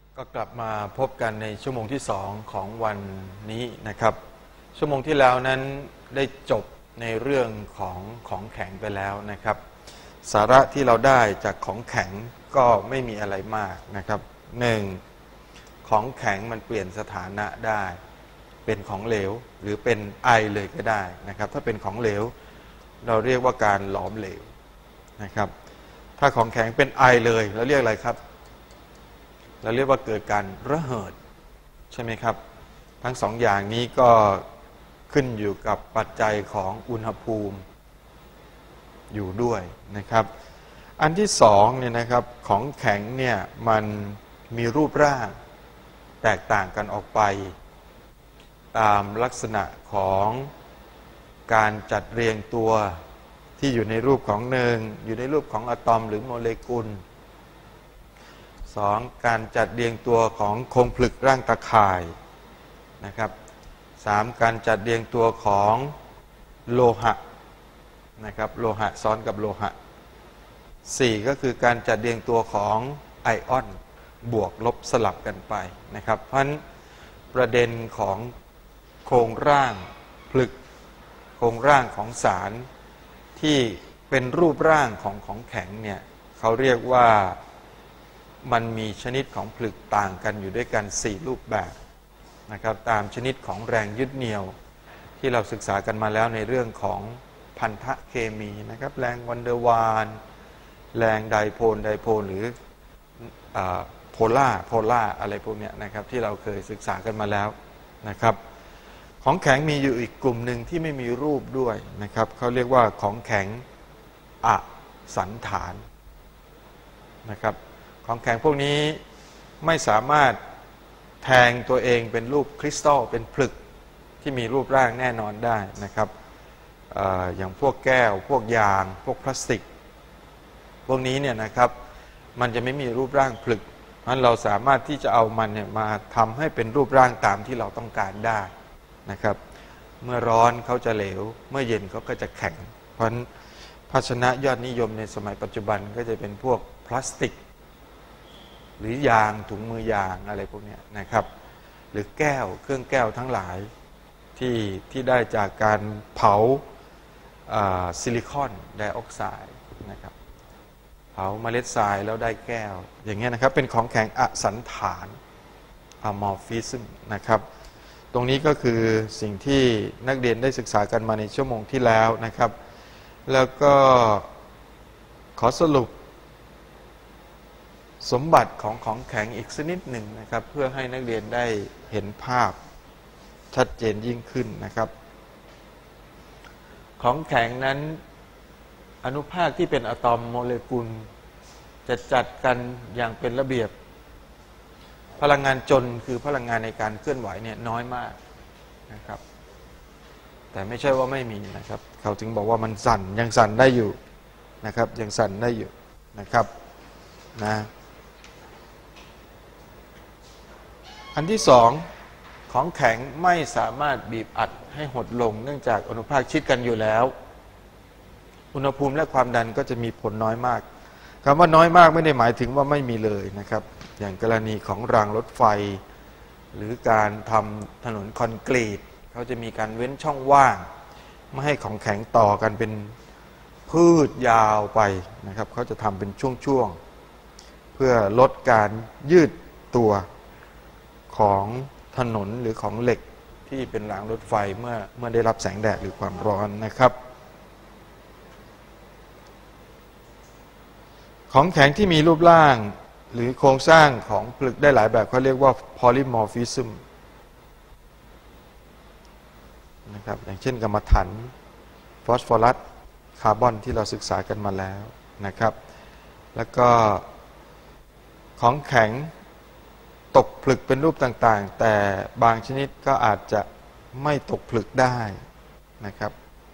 ก็กลับมาพบกันในชั่วโมงที่2ของวันนี้นะครับชั่วโมงที่แล้วนั้นได้จบในเรื่องของแข็งไปแล้วนะครับสาระที่เราได้จากของแข็งก็ไม่มีอะไรมากนะครับ1ของแข็งมันเปลี่ยนสถานะได้เป็นของเหลวหรือเป็นไอเลยก็ได้นะครับถ้าเป็นของเหลวเราเรียกว่าการหลอมเหลวนะครับถ้าของแข็งเป็นไอเลยเราเรียกอะไรครับเราเรียกว่าเกิดการระเหิดใช่ไหมครับทั้งสองอย่างนี้ก็ขึ้นอยู่กับปัจจัยของอุณหภูมิอยู่ด้วยนะครับอันที่สองเนี่ยนะครับของแข็งเนี่ยมันมีรูปร่างแตกต่างกันออกไปตามลักษณะของการจัดเรียงตัวที่อยู่ในรูปของอยู่ในรูปของอะตอมหรือโมเลกุล2การจัดเรียงตัวของโครงผลึกร่างตะข่ายนะครับ3การจัดเรียงตัวของโลหะนะครับโลหะซ้อนกับโลหะ4ก็คือการจัดเรียงตัวของไอออนบวกลบสลับกันไปนะครับเพราะฉะนั้นประเด็นของโครงร่างผลึกโครงร่างของสารที่เป็นรูปร่างของแข็งเนี่ยเขาเรียกว่ามันมีชนิดของผลึกต่างกันอยู่ด้วยกัน4รูปแบบนะครับตามชนิดของแรงยึดเหนี่ยวที่เราศึกษากันมาแล้วในเรื่องของพันธะเคมีนะครับแรงวันเดอร์วาลแรงไดโพลหรือโพล่าอะไรพวกนี้นะครับที่เราเคยศึกษากันมาแล้วนะครับของแข็งมีอยู่อีกกลุ่มหนึ่งที่ไม่มีรูปด้วยนะครับเขาเรียกว่าของแข็งอสันฐานนะครับของแข็งพวกนี้ไม่สามารถแทงตัวเองเป็นรูปคริสตัลเป็นผลึกที่มีรูปร่างแน่นอนได้นะครับอย่างพวกแก้วพวกยางพวกพลาสติกพวกนี้เนี่ยนะครับมันจะไม่มีรูปร่างผลึกเพราะฉะนั้นเราสามารถที่จะเอามันเนี่ยมาทำให้เป็นรูปร่างตามที่เราต้องการได้นะครับเมื่อร้อนเขาจะเหลวเมื่อเย็นเขาก็จะแข็งเพราะฉะนั้นภาชนะยอดนิยมในสมัยปัจจุบันก็จะเป็นพวกพลาสติกหรือยางถุงมือยางอะไรพวกนี้นะครับหรือแก้วเครื่องแก้วทั้งหลายที่ได้จากการเผาซิลิคอนไดออกไซด์นะครับเผาเมล็ดทรายแล้วได้แก้วอย่างเงี้ยนะครับเป็นของแข็งอสันฐานอะมอร์ฟิซึมนะครับตรงนี้ก็คือสิ่งที่นักเรียนได้ศึกษากันมาในชั่วโมงที่แล้วนะครับแล้วก็ขอสรุปสมบัติของแข็งอีกสักนิดหนึ่งนะครับเพื่อให้นักเรียนได้เห็นภาพชัดเจนยิ่งขึ้นนะครับของแข็งนั้นอนุภาคที่เป็นอะตอมโมเลกุลจะจัดกันอย่างเป็นระเบียบพลังงานจนคือพลังงานในการเคลื่อนไหวเนี่ยน้อยมากนะครับแต่ไม่ใช่ว่าไม่มีนะครับเขาถึงบอกว่ามันสั่นยังสั่นได้อยู่นะครับยังสั่นได้อยู่นะครับนะอันที่สองของแข็งไม่สามารถบีบอัดให้หดลงเนื่องจากอนุภาคชิดกันอยู่แล้วอุณหภูมิและความดันก็จะมีผลน้อยมากคำว่าน้อยมากไม่ได้หมายถึงว่าไม่มีเลยนะครับอย่างกรณีของรางรถไฟหรือการทำถนนคอนกรีตเขาจะมีการเว้นช่องว่างไม่ให้ของแข็งต่อกันเป็นพืชยาวไปนะครับเขาจะทำเป็นช่วงๆเพื่อลดการยืดตัวของถนนหรือของเหล็กที่เป็นรางรถไฟเมื่อได้รับแสงแดดหรือความร้อนนะครับของแข็งที่มีรูปร่างหรือโครงสร้างของผลึกได้หลายแบบเขาเรียกว่าพอลิมอร์ฟิซึมนะครับอย่างเช่นกรรมฐานฟอสฟอรัสคาร์บอนที่เราศึกษากันมาแล้วนะครับแล้วก็ของแข็งตกผลึกเป็นรูปต่างๆแต่บางชนิดก็อาจจะไม่ตกผลึกได้นะครับ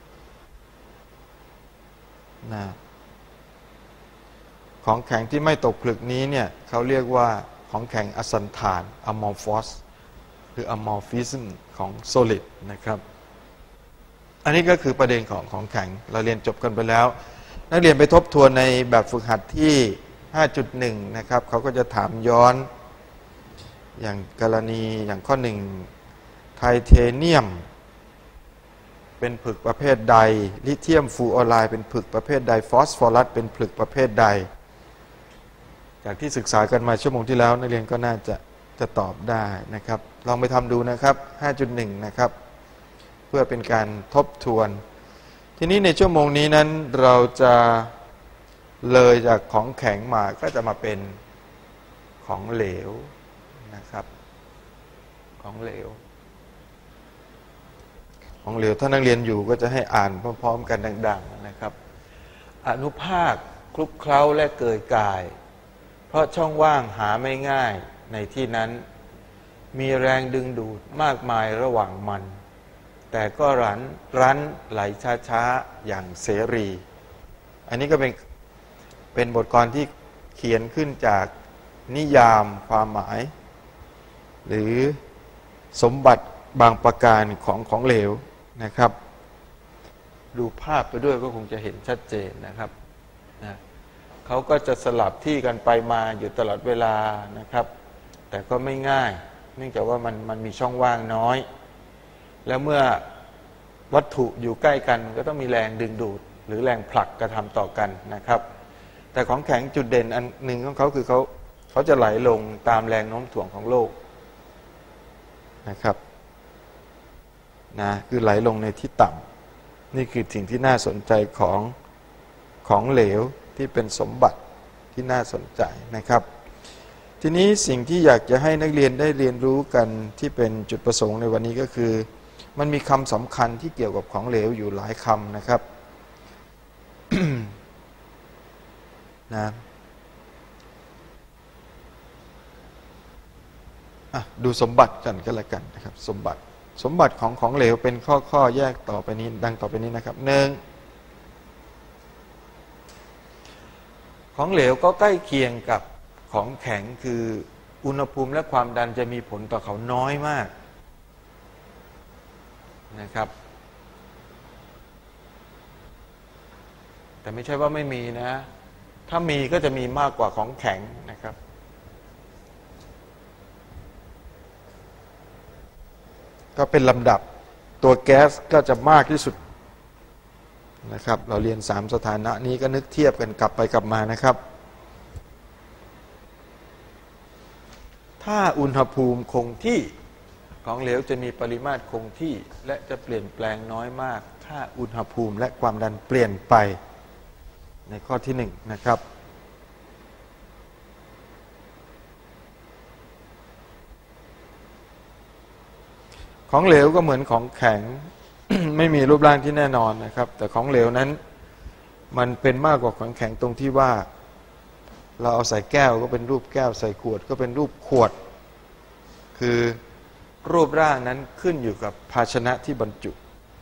ของแข็งที่ไม่ตกผลึกนี้เนี่ยเขาเรียกว่าของแข็งอสันฐาน amorphous หรือ amorphism ของ solid นะครับอันนี้ก็คือประเด็นของแข็งเราเรียนจบกันไปแล้วนักเรียนไปทบทวนในแบบฝึกหัดที่ 5.1 นะครับเขาก็จะถามย้อนอย่างกรณีอย่างข้อหนึ่งไทเทเนียมเป็นผึกประเภทใดลิเธียมฟลูออไรด์เป็นผึกประเภทใดฟอสฟอรัสเป็นผึกประเภทใดจากที่ศึกษากันมาชั่วโมงที่แล้วนักเรียนก็น่าจะตอบได้นะครับลองไปทำดูนะครับ 5.1 นะครับเพื่อเป็นการทบทวนทีนี้ในชั่วโมงนี้นั้นเราจะเลยจากของแข็งมาก็จะมาเป็นของเหลวนะครับของเหลวถ้านักเรียนอยู่ก็จะให้อ่านพร้อมๆกันดังๆนะครับอนุภาคคลุกเคล้าและเกยกายเพราะช่องว่างหาไม่ง่ายในที่นั้นมีแรงดึงดูดมากมายระหว่างมันแต่ก็รั้นไหลช้าๆอย่างเสรีอันนี้ก็เป็นบทกลอนที่เขียนขึ้นจากนิยามความหมายหรือสมบัติบางประการของเหลวนะครับดูภาพไปด้วยก็คงจะเห็นชัดเจนนะครับเขาก็จะสลับที่กันไปมาอยู่ตลอดเวลานะครับแต่ก็ไม่ง่ายเนื่องจากว่ามันมีช่องว่างน้อยแล้วเมื่อวัตถุอยู่ใกล้กันก็ต้องมีแรงดึงดูดหรือแรงผลักกระทำต่อกันนะครับแต่ของแข็งจุดเด่นอันหนึ่งของเขาคือเขาจะไหลลงตามแรงโน้มถ่วงของโลกนะครับคือไหลลงในที่ต่ำนี่คือสิ่งที่น่าสนใจของเหลวที่เป็นสมบัติที่น่าสนใจนะครับทีนี้สิ่งที่อยากจะให้นักเรียนได้เรียนรู้กันที่เป็นจุดประสงค์ในวันนี้ก็คือมันมีคำสำคัญที่เกี่ยวกับของเหลวอยู่หลายคำนะครับ ดูสมบัติกันก็แล้วกันนะครับสมบัติของเหลวเป็นข้อแยกต่อไปนี้ดังต่อไปนี้นะครับหนึ่งของเหลวก็ใกล้เคียงกับของแข็งคืออุณหภูมิและความดันจะมีผลต่อเขาน้อยมากนะครับแต่ไม่ใช่ว่าไม่มีนะถ้ามีก็จะมีมากกว่าของแข็งนะครับก็เป็นลำดับตัวแก๊สก็จะมากที่สุดนะครับเราเรียน3สถานะนี้ก็นึกเทียบกันกลับไปกลับมานะครับถ้าอุณหภูมิคงที่ของเหลวจะมีปริมาตรคงที่และจะเปลี่ยนแปลงน้อยมากถ้าอุณหภูมิและความดันเปลี่ยนไปในข้อที่1นะครับของเหลวก็เหมือนของแข็ง ไม่มีรูปร่างที่แน่นอนนะครับแต่ของเหลวนั้นมันเป็นมากกว่าของแข็งตรงที่ว่าเราเอาใส่แก้วก็เป็นรูปแก้วใส่ขวดก็เป็นรูปขวดคือรูปร่างนั้นขึ้นอยู่กับภาชนะที่บรรจุ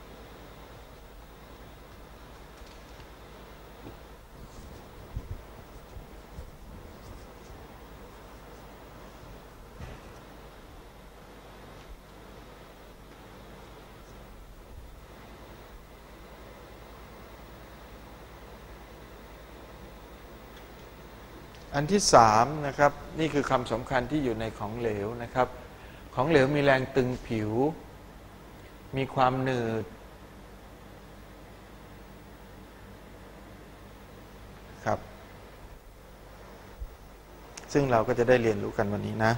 อันที่3นะครับนี่คือคำสำคัญที่อยู่ในของเหลวนะครับของเหลวมีแรงตึงผิวมีความหนืดครับซึ่งเราก็จะได้เรียนรู้กันวันนี้นะ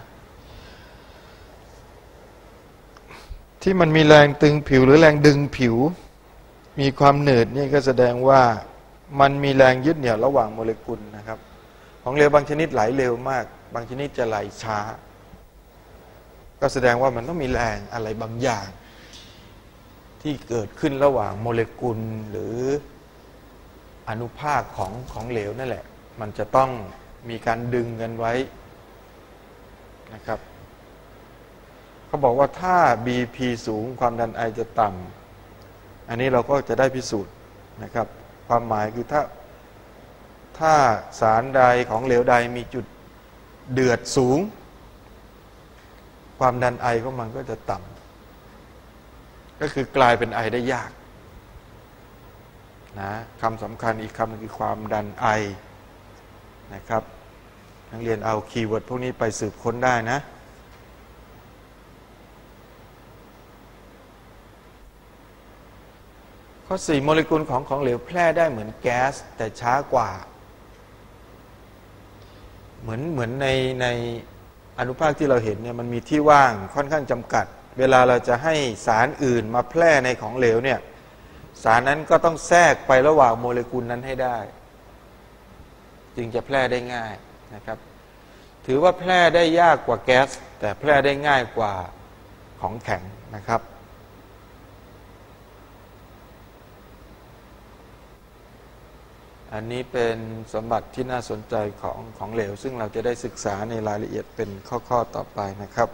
ที่มันมีแรงตึงผิวหรือแรงดึงผิวมีความหนืดนี่ก็แสดงว่ามันมีแรงยึดเหนี่ยวระหว่างโมเลกุลนะครับของเหลวบางชนิดไหลเร็วมากบางชนิดจะไหลช้าก็แสดงว่ามันต้องมีแรงอะไรบางอย่างที่เกิดขึ้นระหว่างโมเลกุลหรืออนุภาคของเหลวนั่นแหละมันจะต้องมีการดึงกันไว้นะครับเขาบอกว่าถ้า BP สูงความดันไอจะต่ำอันนี้เราก็จะได้พิสูจน์นะครับความหมายคือถ้าสารใดของเหลวใดมีจุดเดือดสูงความดันไอของมันก็จะต่ำก็คือกลายเป็นไอได้ยากนะคำสำคัญอีกคำนึงคือความดันไอนะครับนักเรียนเอาคีย์เวิร์ดพวกนี้ไปสืบค้นได้นะข้อ 4 โมเลกุลของเหลวแพร่ได้เหมือนแก๊สแต่ช้ากว่าเหมือนในอนุภาคที่เราเห็นเนี่ยมันมีที่ว่างค่อนข้างจำกัดเวลาเราจะให้สารอื่นมาแพร่ในของเหลวเนี่ยสารนั้นก็ต้องแทรกไประหว่างโมเลกุลนั้นให้ได้จึงจะแพร่ได้ง่ายนะครับถือว่าแพร่ได้ยากกว่าแก๊สแต่แพร่ได้ง่ายกว่าของแข็งนะครับอันนี้เป็นสมบัติที่น่าสนใจของเหลวซึ่งเราจะได้ศึกษาในรายละเอียดเป็นข้อต่อไปนะครับ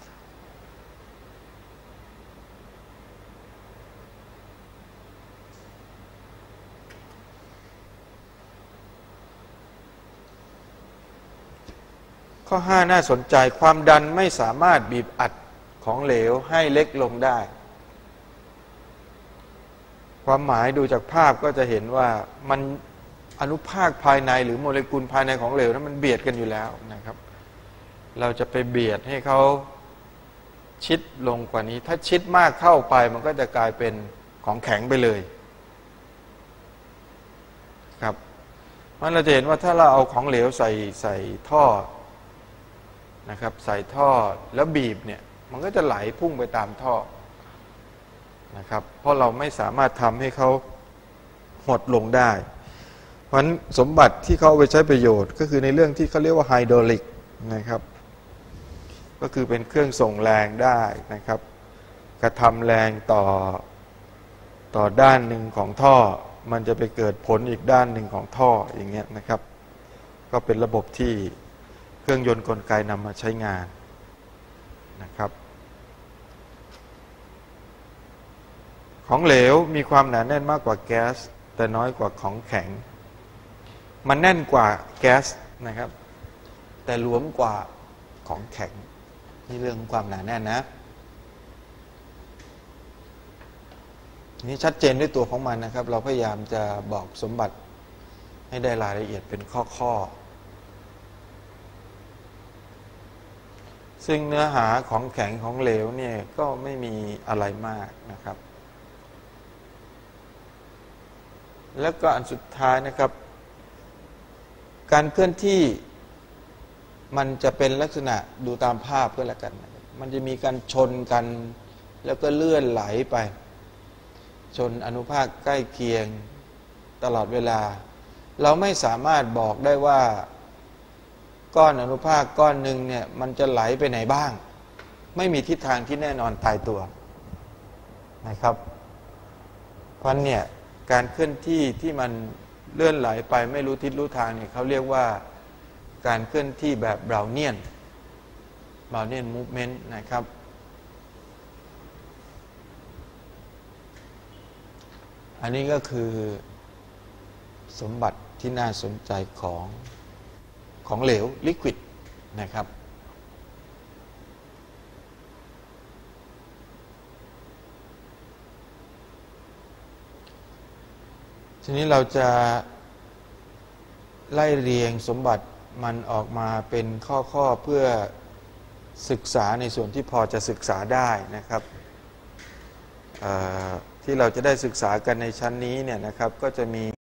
ข้อ 5 น่าสนใจความดันไม่สามารถบีบอัดของเหลวให้เล็กลงได้ความหมายดูจากภาพก็จะเห็นว่ามันอนุภาคภายในหรือโมเลกุลภายในของเหลวนั้นมันเบียดกันอยู่แล้วนะครับเราจะไปเบียดให้เขาชิดลงกว่านี้ถ้าชิดมากเข้าไปมันก็จะกลายเป็นของแข็งไปเลยครับเพราะเราจะเห็นว่าถ้าเราเอาของเหลวใส่ท่อนะครับใส่ท่อแล้วบีบเนี่ยมันก็จะไหลพุ่งไปตามท่อนะครับเพราะเราไม่สามารถทำให้เขาหดลงได้เพราะฉะนั้นสมบัติที่เขาเอาไปใช้ประโยชน์ก็คือในเรื่องที่เขาเรียกว่าไฮดรอลิกนะครับก็คือเป็นเครื่องส่งแรงได้นะครับกระทำแรงต่อด้านหนึ่งของท่อมันจะไปเกิดผลอีกด้านหนึ่งของท่ออย่างเงี้ยนะครับก็เป็นระบบที่เครื่องยนต์กลไกนำมาใช้งานนะครับของเหลวมีความหนาแน่นมากกว่าแก๊สแต่น้อยกว่าของแข็งมันแน่นกว่าแก๊สนะครับแต่หลวมกว่าของแข็งนี่เรื่องของความหนาแน่นนะนี่ชัดเจนด้วยตัวของมันนะครับเราพยายามจะบอกสมบัติให้ได้รายละเอียดเป็นข้อซึ่งเนื้อหาของแข็งของเหลวเนี่ยก็ไม่มีอะไรมากนะครับแล้วก็อันสุดท้ายนะครับการเคลื่อนที่มันจะเป็นลักษณะดูตามภาพก็แล้วกันมันจะมีการชนกันแล้วก็เลื่อนไหลไปชนอนุภาคใกล้เคียงตลอดเวลาเราไม่สามารถบอกได้ว่าก้อนอนุภาคก้อนหนึ่งเนี่ยมันจะไหลไปไหนบ้างไม่มีทิศทางที่แน่นอนตายตัวนะครับเพราะเนี่ยการเคลื่อนที่ที่มันเลื่อนไหลไปไม่รู้ทิศรู้ทางเนี่ยเขาเรียกว่าการเคลื่อนที่แบบบราวเนียนมูฟเมนต์นะครับอันนี้ก็คือสมบัติที่น่าสนใจของเหลวลิควิดนะครับทีนี้เราจะไล่เรียงสมบัติมันออกมาเป็นข้อเพื่อศึกษาในส่วนที่พอจะศึกษาได้นะครับที่เราจะได้ศึกษากันในชั้นนี้เนี่ยนะครับก็จะมี